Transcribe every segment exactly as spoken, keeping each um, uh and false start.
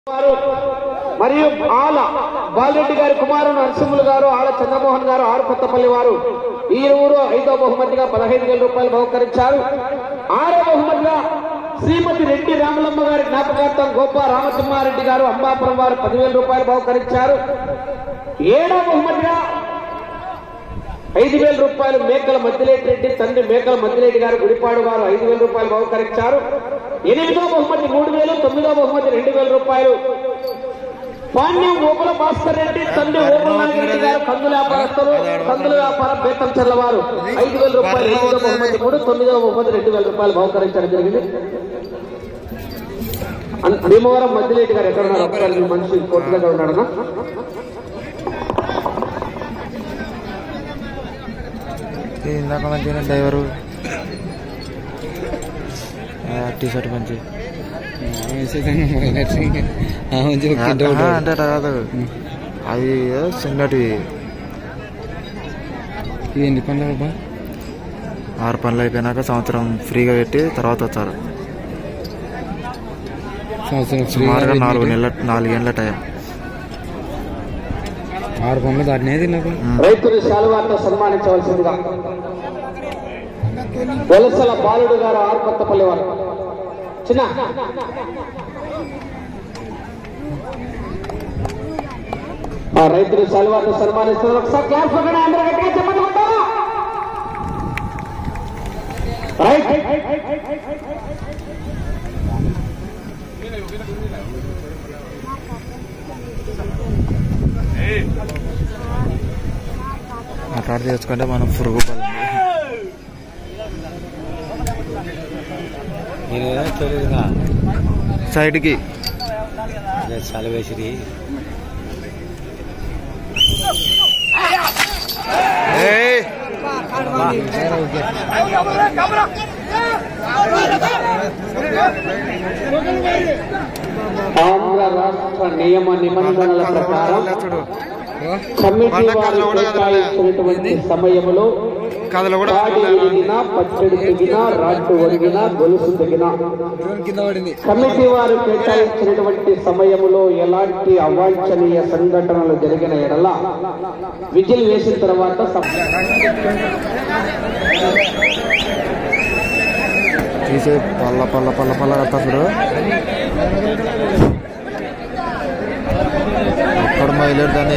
మరియు ఆల బాలరెడ్డి గారి కుమారుడు నరసింహులు గారు, ఆల చంద్రమోహన్ గారు, ఆరు కొత్తపల్లి వారు ఈ ఊరు ఐదో బహుమతిగా పదహైదు వేల రూపాయలు బహుకరించారు. ఆరో బహుమతిగా శ్రీమతి రెడ్డి రామలమ్మ గారి జ్ఞాపకార్థం గోపా రామసింహారెడ్డి గారు అంబాపురం వారు పదివేల రూపాయలు బహుకరించారు. ఏడో బహుమతిగా ఐదు వేల రూపాయలు మేకల మద్దిలేటి రెడ్డి తండ్రి మేకల మద్దిలేటి గారు గుడిపాడు వారు ఐదు వేల రూపాయలు బహుకరించారు. ఎనిమిదో బహుమతి మూడు వేలు, తొమ్మిదో బహుమతి రెండు వేల రూపాయలు పాణ్యం ఓపుల భాస్కర్ రెడ్డి తండ్రి ఓపుల నాగిరెడ్డి గారు కందుల వ్యాపారస్తులు కందుల వ్యాపారం బేతంచెర్ల వారు ఐదు వేల రూపాయలు ఎనిమిదో బహుమతి మూడు, తొమ్మిదవ బహుమతి రెండు వేల రూపాయలు బహుకరించడం జరిగింది. భీమవరం మద్దిలేటి గారు ఎక్కడున్నారు? ఒకసారి మనిషి కోర్టు దగ్గర ఉన్నాడన్నా. ఇందాక మంచిగా డ్రైవరు టీ షర్ట్ మంచి అంటే కాదు, అవి చిన్నటి ఎన్ని పనులు బాబా? ఆరు పనులు అయిపోయినాక సంవత్సరం ఫ్రీగా పెట్టి తర్వాత వచ్చారు. సుమారుగా నాలుగు నెలల నాలుగేళ్ల టైం. ఆరు పనులు దాటినేది నాకు. రైతులు శాలువాతో సన్మానించవలసిందిగా వలసల బాలుడు గారు, ఆరు కొత్తపల్లి వారు చిన్న ఆ రైతులు శాలువాతో సన్మానిస్తున్నారు. ఒకసారి క్లాస్ పక్కన అందరూ గట్టిగా చెప్పండి. రైట్ అట్లాంటి తెచ్చుకుంటే మనం పురుగు సైడ్కి చలివేసిరి. ఆంధ్ర రాష్ట్ర నియమ నిబంధనల ప్రకారం కమిటీ వారు కేటాయించినటువంటి సమయంలో పాడి ఎదిగినా, పచ్చడి తెగినా, రాడ్డు ఒడిగినా, గొలుసు తెగినా కమిటీ వారు కేటాయించినటువంటి సమయంలో ఎలాంటి అవాంఛనీయ సంఘటనలు జరిగిన ఎడల విజిల్ వేసిన తర్వాత తీసే పల్ల పల్ల పల్ల పల్ల కడతాడు. ఎక్కడ మైలేడు దాన్ని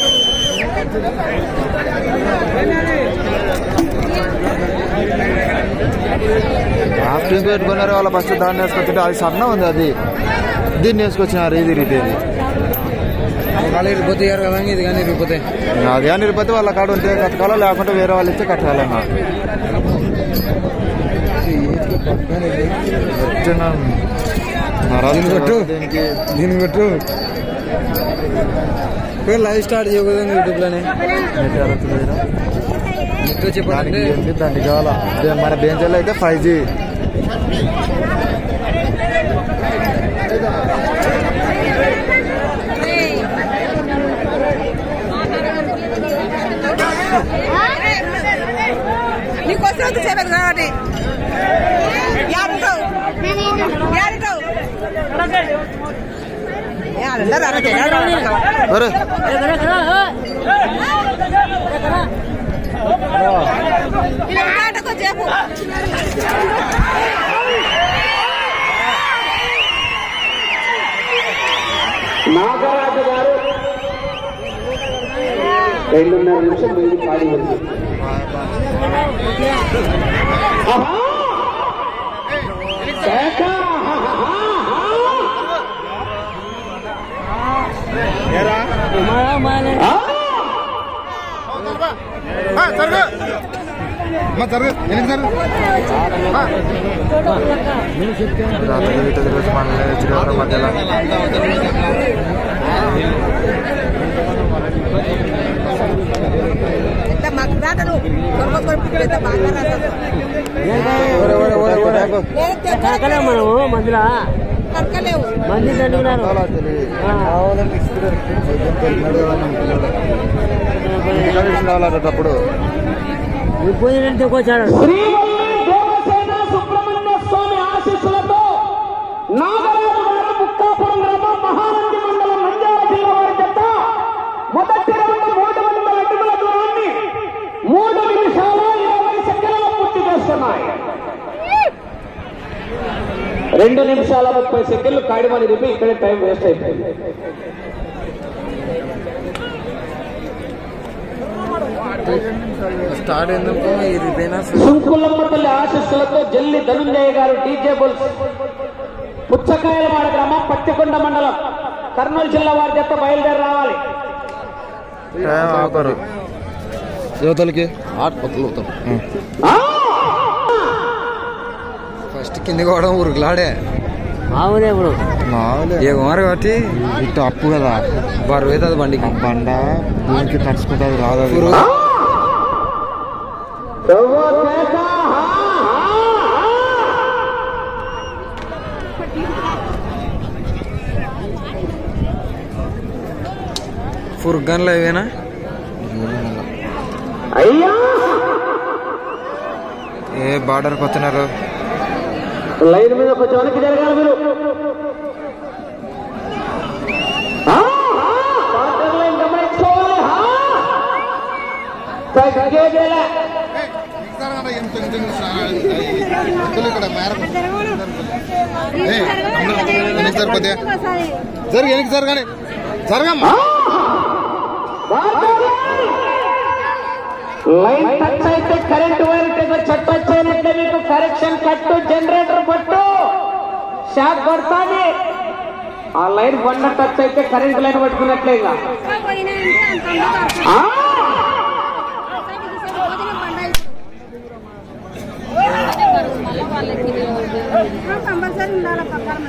రాఫ్టింగ్ పెట్టుకున్నారు వాళ్ళ ఫస్ట్ దాన్ని వేసుకొచ్చింటే అది సన్న ఉంది, అది దీన్ని వేసుకొచ్చినారు. ఇది రీతేది ఇరిగిపోతే కదా, ఇది కానీ ఇరిగిపోతే అది కానీ ఇరిగిపోతే వాళ్ళ కాడ ఉంటే కట్టాలో, లేకుంటే వేరే వాళ్ళు ఇస్తే కట్టాలన్నా. కొట్టు దీన్ని కొట్టు లైవ్ స్టార్ట్ చేయకూడదు యూట్యూబ్ లోనే చెప్పండి. దానికి కావాలా మన బెంచర్లో అయితే ఫైవ్ జీ నీకోసం చెప్పదు కాబట్టి చెప్పు. నాగరాజు గారు రెండున్నర నిమిషం వెయ్యి ఖాళీ ఉంది. మధ్యలో మనము మందులా మంది తంటున్నారు. అప్పుడు సుబ్రహ్మణ్య స్వామి ఆశీస్సులతో నాగరాజు గారు ముక్కాపురం గ్రామం మహా రెండు నిమిషాల ముప్పై సెకండ్లు కాడిమని రిపి ఇక్కడే టైం వేస్ట్ అయిపోయింది. సుంకులమ్మ తల్లి ఆశీస్సులతో జల్లి ధనుంజయ గారు డీజే బుల్స్ పుచ్చకాయలవాడ గ్రామం పత్తికొండ మండలం కర్నూలు జిల్లా వారి చేత బయలుదేరి రావాలి. యువతలకి ఫస్ట్ కింద కూడా ఉరుకులాడే మామూలే ఇప్పుడు ఏ కుమారు కాబట్టి ఇటు అప్పు కదా బరువు అవుతుంది బండికి బండ దీనికి తడుచుకుంటుంది రాదు అది. ఫుర్గన్లో ఏవేనా ఏ బార్డర్ పోతున్నారు లైన్ మీద కొంచెం వెనక్కి జరగాలి మీరు. బార్డర్ లైన్ గమనించుకోవాలి. తగ్గేదేలే. జరిగి వెనక్కి జరగాలి జరగమ్మా. లైన్ టచ్ అయితే కరెంట్ వైర్ చెట్టు వచ్చేనట్లే మీకు కరెక్షన్ కట్టు జనరేటర్ పట్టు షాక్ కొడతాది. ఆ లైన్ బండ టచ్ అయితే కరెంట్ లైన్ పట్టుకున్నట్లే. కంపల్సరీ ఉండాలి పక్కన.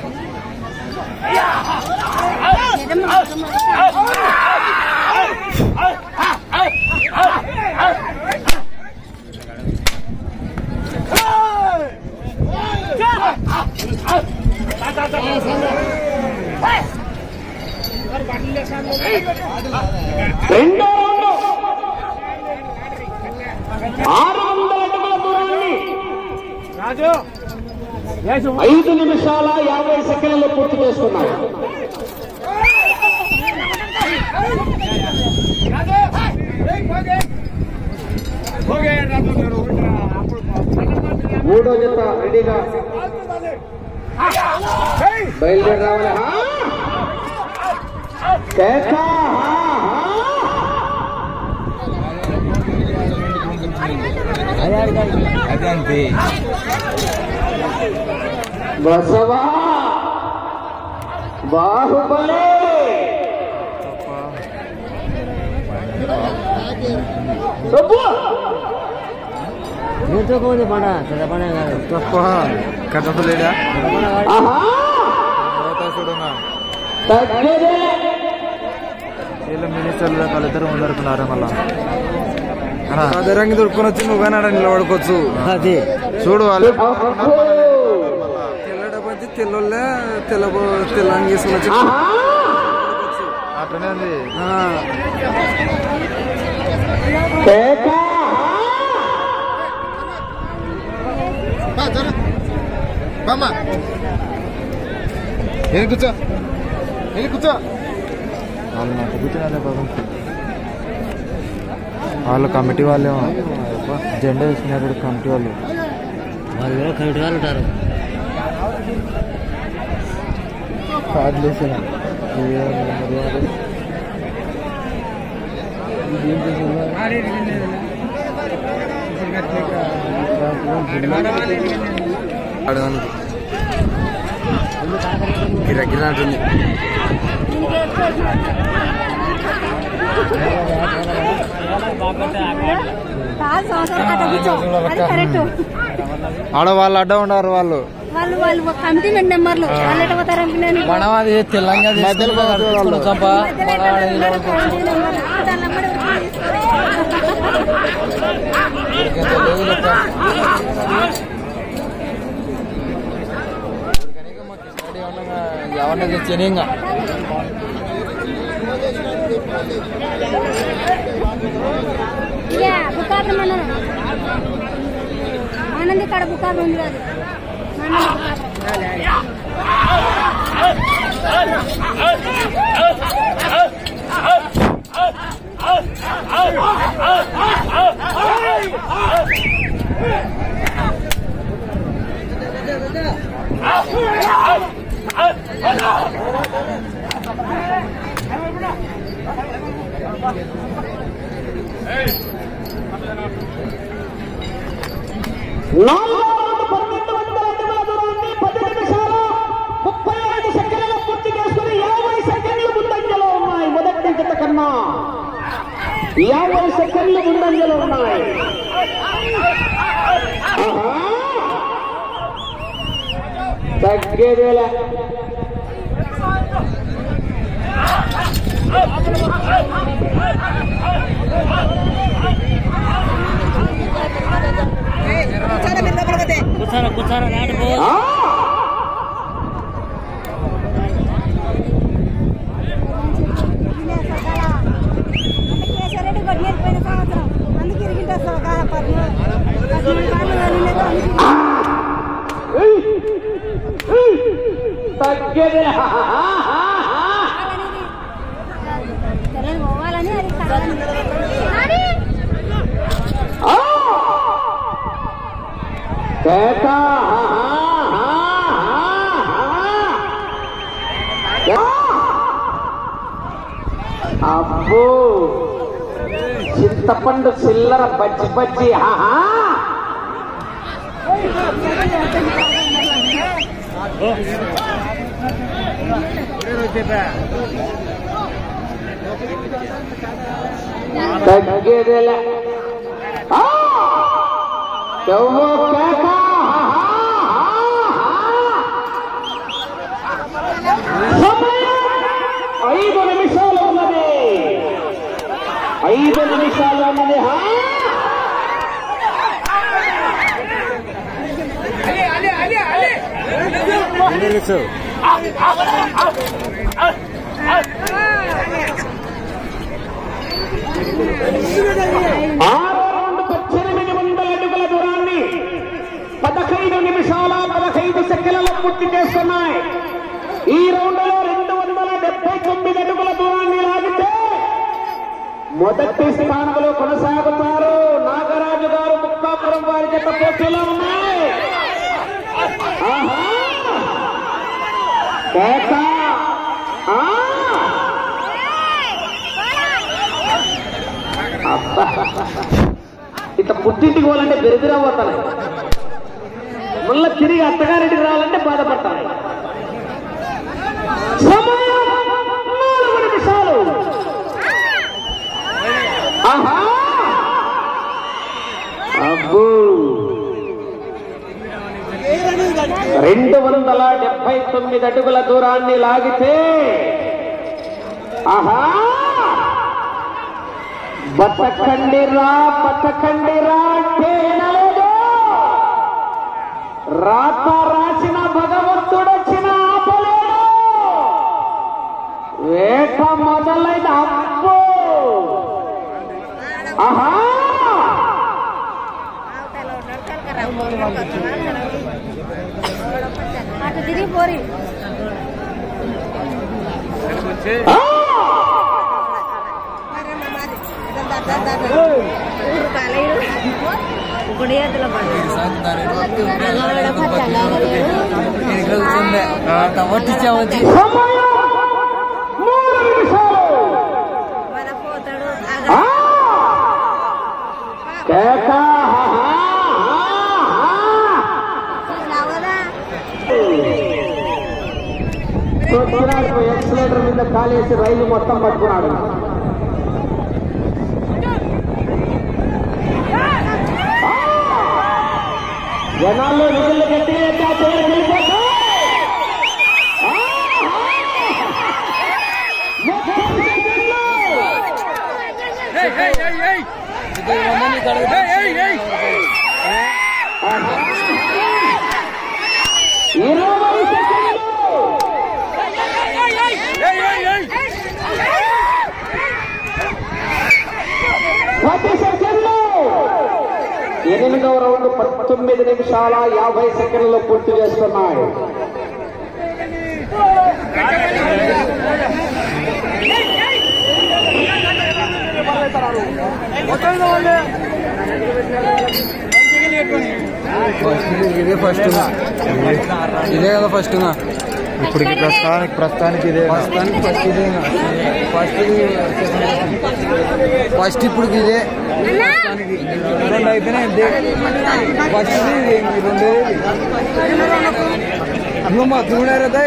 రెండో రౌండ్ ఆరు వందల అడుగుల దూరాన్ని ఐదు నిమిషాల యాభై సెకండ్లు పూర్తి చేసుకున్నారు. మూడో జత రెడీగా బయలుదేరి రావాలి. బసవా బాహుబలి ఎంతోమంది పండ పెద్ద పండుగ కాదు తప్ప కట్టలేడా మినిస్టర్లు వాళ్ళిద్దరు ముందరుకున్నారు. మళ్ళా అదే రంగు దొరుకుని వచ్చి నువ్వు కానీ నిలబడుకోవచ్చు. అది చూడు వాళ్ళు తెల్లడపచ్చి తెల్లొల్లే తెల్ల తెల్లని తీసుకుని వచ్చి అట్లనే ఉంది. ఏం కూర్చో వెళ్ళి కూర్చో. వాళ్ళు నాకు కూర్చున్నారే బాబు. వాళ్ళు కమిటీ వాళ్ళు జెండా వేసుకున్నారు. కమిటీ వాళ్ళు వాళ్ళు కూడా కమిటీ వాళ్ళు ఉంటారు. కార్డులు వేసిన గిరగిరంటుంది. ఆడ వాళ్ళు అడ్డ ఉన్నారు. వాళ్ళు వాళ్ళు వాళ్ళు కమిటీ నెంబర్లు వాళ్ళు ఎట్లా పోతారు అనుకున్నాను. మనం అది తెలంగాణ ఎవరిని తెచ్చాను ఇంకా బుకార్లు మన ఆనంది కాడ బుకార్లు ఉంది కాదు. నాలుగో రౌండ్ పన్నెండు వందల అడుగుల దూరాన్ని పది నిమిషాల ముప్పై ఐదు సెకండ్లు పూర్తి చేసుకుని యాభై సెకండ్లు ముందంజలో ఉన్నాయి. మొదటి జత కన్నా యాభై సెకండ్లు ముందంజలో ఉన్నాయి. తగ్గేదేలా కూర్చోరా కూర్చోరా నాటుకో కేసరెడ్డి కొట్టినది పోయిన సంవత్సరం అందుకు ఇరిగింటే అసలు కాదపర్లు తగ్గేదేలా పోవాలని అది కాదని అబ్బో చింతపండు చిల్లర బజ్జి బజ్జి ఆహా తగ్గేదేలా ఐదు నిమిషాలు ఉన్నది ఐదు నిమిషాలు ఉన్నది ఆరో రౌండ్ పద్దెనిమిది వందల అడుగుల దూరాన్ని పదహైదు నిమిషాల పదహైదు సెకండ్లలో పూర్తి చేస్తున్నాయి. ఈ రౌండ్ లో రెండు వందల డెబ్బై తొమ్మిది అడుగుల దూరాన్ని లాగితే మొదటి స్థానంలో కొనసాగుతారు. నాగరాజు గారు ముక్కాపురం వారి జత పోటీలో ఉన్నాయి. ఇంత పుట్టింటికి పోవాలంటే బెరిదిరవ్వతాయి, మళ్ళా తిరిగి అత్తగారింటికి రావాలంటే బాధపడతాయి. సమయం నాలుగు నిమిషాలు. ఆహా అబ్బో రెండు వందల డెబ్బై తొమ్మిది అడుగుల దూరాన్ని లాగితే ఆహా బతకండిరా బతకండిరా అంటే వినలేదు. రాత రాసిన భగవంతుడొచ్చిన ఆపలేడు. వేట మొదలైన అప్పు ఆహా అటు తిరిగి పోరి వట్టించావచ్చు ఎక్సలేటర్ మీద కాలేసి రైలు మొత్తం పట్టుకున్నాడు. జనాల్లో నిధులు గట్టి ఇరవై పది సెకండ్లు. ఎనిమిదవ రౌండ్ పంతొమ్మిది నిమిషాల యాభై సెకండ్లు పూర్తి చేస్తున్నాయి. మొత్తం ఇదే ఫస్ట్ ఇదే కదా ఫస్ట్ ఇప్పుడు ప్రస్తుతానికి ప్రస్తుతానికి ఇదే ప్రస్తుతానికి ఫస్ట్ ఇదే ఫస్ట్ ఫస్ట్ ఇప్పుడు ఇదే రెండు అయితేనే ఇదే ఫస్ట్ రెండే అమ్మమ్మ చూడారదా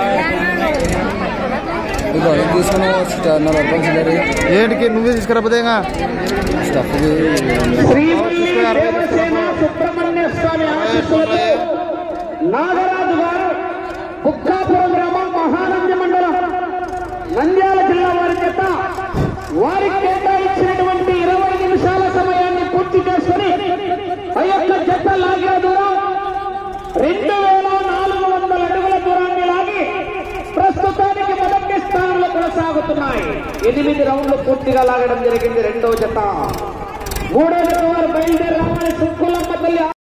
ఇదో తీసుకుని నలభై రూపాయలు ఏంటికి నువ్వే తీసుకురాపోతే స్టఫ్ శ్రీ దేవసేన సుబ్రహ్మణ్య స్వామి ఆశీస్సులతో నాగరాజు గారు బుక్కాపురం గ్రామం మహానంది మండలం నంద్యాల జిల్లా వారి చేత వారికి కేటాయించినటువంటి ఇరవై నిమిషాల సమయాన్ని పూర్తి చేసుకుని ఆ యొక్క జత లాగిన దూరం రెండు వేల నాలుగు వందల అడుగుల దూరాన్ని లాగి ప్రస్తుతానికి మొదటి స్థానంలో కొనసాగుతున్నాయి. ఎనిమిది రౌండ్లు పూర్తిగా లాగడం జరిగింది. రెండవ జత మూడో జత వారు బయలుదేరి రావాలి. సుక్కులమ్మ తల్లి